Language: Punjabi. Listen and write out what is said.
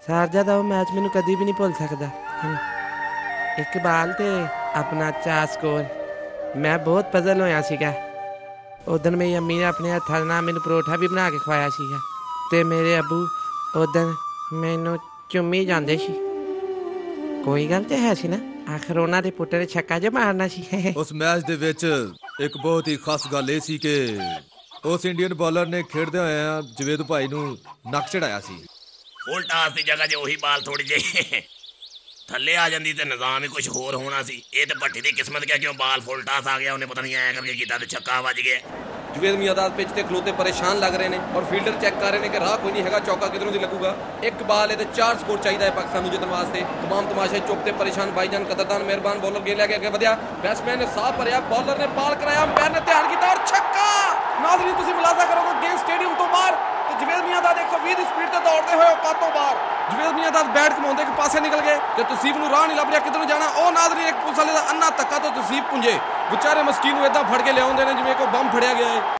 शारजा का वो मैच मैनू कभी भी नहीं भुल सकता। इकबाल ते अपना 4 स्कोर मैं बहुत पजल होया सीगा। उदन मेरी अम्मी ने अपने हत्थां नाल मैनू परोठा भी बना के खवाया सीगा ते मेरे अबू उदन मैनू चुम्मी जांदे सी। कोई गल ते है सी ना, आखिर उन्हां दे पुत्तर ने छक्का जो मारना सी। उस मैच ਦੇ ਵਿੱਚ ਇੱਕ ਬਹੁਤ ਹੀ ਖਾਸ ਗੱਲ ਇਹ ਸੀ ਕਿ ਉਸ ਇੰਡੀਅਨ ਬॉलर ਨੇ ਖੇਡਦੇ ਹੋਏ ਜਵੇਦ ਭਾਈ ਨੂੰ ਨੱਕ ਚੜਾਇਆ ਸੀ। ਫੁੱਲ ਟਾਸ ਦੀ ਜਗ੍ਹਾ 'ਚ ਉਹੀ ਬਾਲ ਥੋੜੀ ਜਿਹੀ ਥੱਲੇ ਆ ਜਾਂਦੀ ਤੇ ਨਿਜ਼ਾਮ ਹੀ ਕੁਝ ਹੋਰ ਹੋਣਾ ਸੀ। ਇਹ ਤੇ ਭੱਟੀ ਦੀ ਕਿਸਮਤ ਕਿਆ ਕਿਉਂ ਬਾਲ ਫੁੱਲ ਟਾਸ ਆ ਗਿਆ, ਉਹਨੇ ਪਤਾ ਨਹੀਂ ਐਂ ਕਰਕੇ ਕੀਤਾ ਤੇ ਛੱਕਾ ਵੱਜ ਗਿਆ। ਜਵੇਦ ਮਿਆਂਦਾਦ ਪਿੱਚ ਤੇ ਖਲੋਤੇ ਪਰੇਸ਼ਾਨ ਲੱਗ ਰਹੇ ਨੇ ਔਰ ਫੀਲਡਰ ਚੈੱਕ ਕਰ ਰਹੇ ਨੇ ਕਿ ਰਾਹ ਕੋਈ ਨਹੀਂ ਹੈਗਾ, ਚੌਕਾ ਕਿਧਰੋਂ ਦੀ ਲੱਗੂਗਾ। ਇੱਕ ਬਾਲ ਹੈ ਤੇ 4 ਸਕੋਰ ਚਾਹੀਦਾ ਹੈ ਪਾਕਿਸਤਾਨ ਨੂੰ ਜਿੱਤਣ ਵਾਸਤੇ। तमाम ਤਮਾਸ਼ੇ ਚੁੱਪ ਤੇ ਪਰੇਸ਼ਾਨ ਭਾਈਜਾਨ ਕਦਰਦਾਨ ਮਿਹਰਬਾਨ ਬੋਲਰ ਗੇਂਦ ਲੈ ਕੇ ਅੱਗੇ ਵਧਿਆ, ਬੈਟਸਮੈਨ ਨੇ ਸਾਹ ਭਰਿਆ, ਬੋਲਰ ਨੇ ਬਾਲ ਕਰਾਇਆ, ਅੰਪਾਇਰ ਨੇ ਧਿਆਨ ਕੀਤਾ ਔਰ ਛੱਕਾ। ਨਾਜ਼ਰੀਨ ਤੁਸੀਂ ਮੁਲਾਜ਼ਾ ਕਰੋਗੇ ਗੇਂਦ ਸਟੇਡੀਅਮ ਤੋਂ ਬਾਹਰ ਤੇ ਜਵੇਦ ਮਿਆਂਦਾਦ 120 ਦੀ ਸਪੀਡ ਤੇ ਦੌੜਦੇ ਹੋਏ ਔਕਾਤ ਤੋਂ ਬਾਹਰ। ਜਵੇਦ ਮਿਆਂਦਾਦ ਬੈਟ ਘਮਾਉਂਦੇ ਇੱਕ ਪਾਸੇ ਨਿਕਲ ਗਏ ਤੇ ਤਸੀਫ ਨੂੰ ਰਾਹ ਨਹੀਂ ਲੱਭ ਰਿਹਾ ਕਿੱਧਰ ਜਾਣਾ। ਉਹ ਨਾਜ਼ਰੀਨ ਇੱਕ ਪੁਲਿਸ ਵਾਲੇ ਦਾ ਅੰਨਾ ਧੱਕਾ ਤੋਂ ਤਸੀਫ ਪੁੰਜੇ, ਵਿਚਾਰੇ ਮਸਕੀਨ ਨੂੰ ਇਦਾਂ ਫੜ ਕੇ ਲਿਆਉਂਦੇ ਨੇ ਜਿਵੇਂ ਕੋਈ ਬੰਬ ਫੜਿਆ ਗਿਆ ਹੈ।